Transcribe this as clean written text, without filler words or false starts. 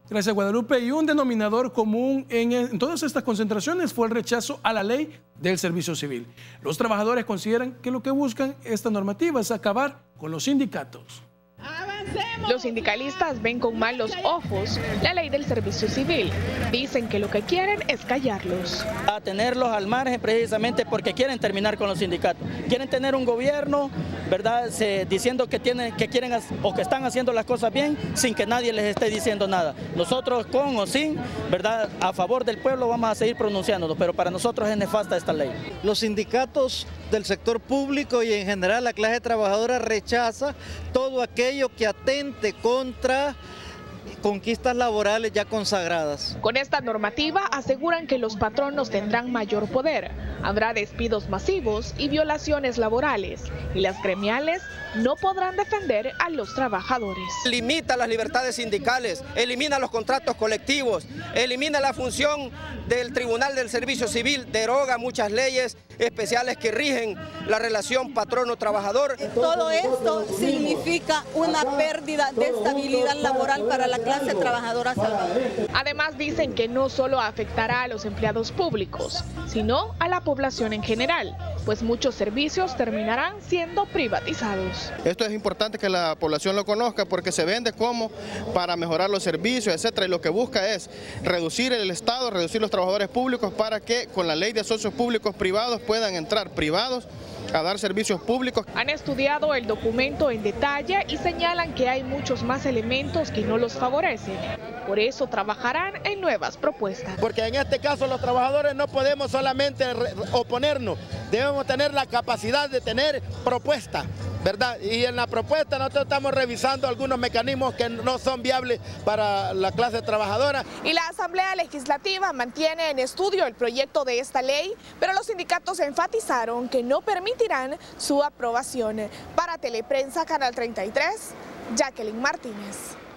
Gracias, Guadalupe. Y un denominador común en todas estas concentraciones fue el rechazo a la ley del servicio civil. Los trabajadores consideran que lo que buscan esta normativa es acabar con los sindicatos. Los sindicalistas ven con malos ojos la ley del servicio civil. Dicen que lo que quieren es callarlos. A tenerlos al margen precisamente porque quieren terminar con los sindicatos. Quieren tener un gobierno, ¿verdad? Diciendo que quieren o que están haciendo las cosas bien sin que nadie les esté diciendo nada. Nosotros con o sin, ¿verdad? A favor del pueblo vamos a seguir pronunciándonos, pero para nosotros es nefasta esta ley. Los sindicatos del sector público y en general la clase trabajadora rechaza todo aquello que atente contra conquistas laborales ya consagradas. Con esta normativa aseguran que los patronos tendrán mayor poder, habrá despidos masivos y violaciones laborales, y las gremiales no podrán defender a los trabajadores. Limita las libertades sindicales, elimina los contratos colectivos, elimina la función del Tribunal del Servicio Civil, deroga muchas leyes especiales que rigen la relación patrono-trabajador. Todo esto significa una pérdida de estabilidad laboral para la clase trabajadora salvadoreña. Además dicen que no solo afectará a los empleados públicos, sino a la población en general, pues muchos servicios terminarán siendo privatizados. Esto es importante que la población lo conozca porque se vende como para mejorar los servicios, etcétera, y lo que busca es reducir el Estado, reducir los trabajadores públicos para que con la ley de socios públicos privados puedan entrar privados a dar servicios públicos. Han estudiado el documento en detalle y señalan que hay muchos más elementos que no los favorecen. Por eso trabajarán en nuevas propuestas. Porque en este caso los trabajadores no podemos solamente oponernos, debemos tener la capacidad de tener propuestas, ¿verdad? Y en la propuesta nosotros estamos revisando algunos mecanismos que no son viables para la clase trabajadora. Y la Asamblea Legislativa mantiene en estudio el proyecto de esta ley, pero los sindicatos enfatizaron que no permitirán su aprobación. Para Teleprensa, Canal 33, Jacqueline Martínez.